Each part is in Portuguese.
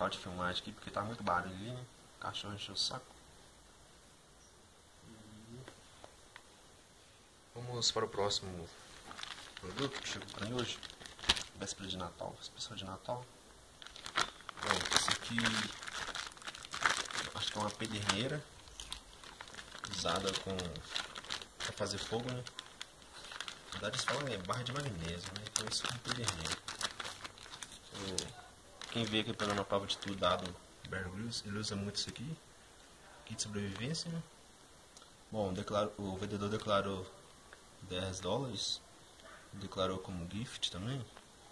de filmagem aqui porque tá muito barulho ali, né? O cachorro encheu o saco. Vamos para o próximo produto que chegou pra mim hoje. Véspera de Natal, especial de Natal. Bom, esse aqui acho que é uma pederneira usada pra fazer fogo, né? Na verdade eles falam barra de magnésio, né? Então isso é uma pederneira. Quem vê aqui pela prova de tudo dado Bear Grylls, ele usa muito isso aqui. Kit de sobrevivência, né? Bom, o vendedor declarou $10, declarou como gift também.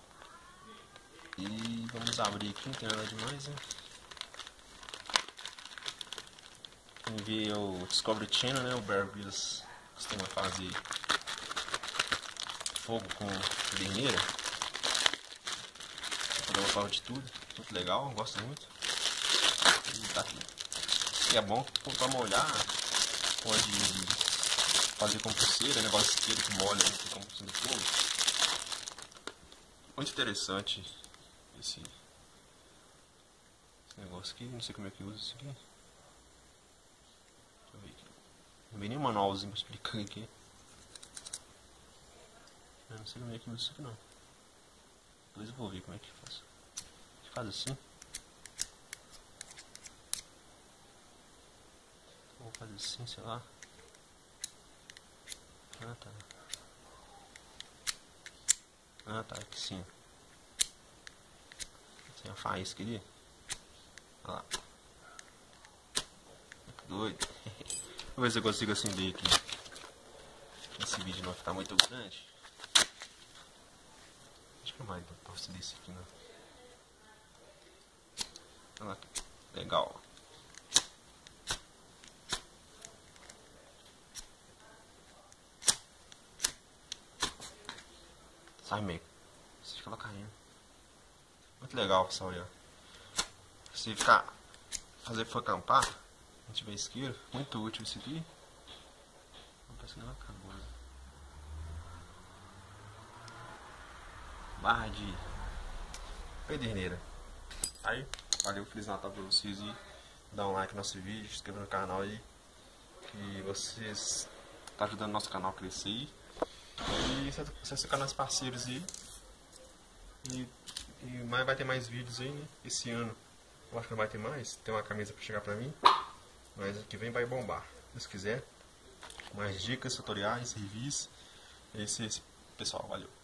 E vamos abrir aqui, não tem nada demais, né? Quem vê o Discovery Channel, né? O Bear Grylls costuma fazer fogo com pederneira. Vou dar uma prova de tudo, muito legal, gosto muito. E tá aqui. E é bom pra molhar, pode fazer com pulseira, negócio de isqueiro que molha, né, como no fogo. Muito interessante esse negócio aqui, não sei como é que usa isso aqui. Deixa eu ver aqui. Não vi nem um manualzinho explicando aqui. Eu não sei como é que usa isso aqui não. Depois eu vou ver como é que faz. Faz assim. Vou fazer assim, sei lá. Ah tá. Ah tá, aqui sim. Tem a faísca ali. Olha lá. Que doido. Vou ver se eu consigo acender aqui. Esse vídeo não ficar muito grande. Acho que não vai pra acender esse aqui não. Olha lá, legal. Sai meio. Você fica lá caindo. Muito legal, pessoal, olha. Se for acampar, não tiver isqueiro, muito útil isso aqui. Não parece que não acabou, né? Barra de pederneira. Aí, valeu, Feliz Natal pra vocês e dá um like no nosso vídeo, se inscreva no canal aí, que vocês tá ajudando o nosso canal a crescer aí. E acesse o canal dos parceiros aí. E vai ter mais vídeos aí, né? Esse ano eu acho que não vai ter mais. Tem uma camisa pra chegar pra mim, mas ano que vem vai bombar. Se quiser, mais dicas, tutoriais, reviews. Esse pessoal, valeu.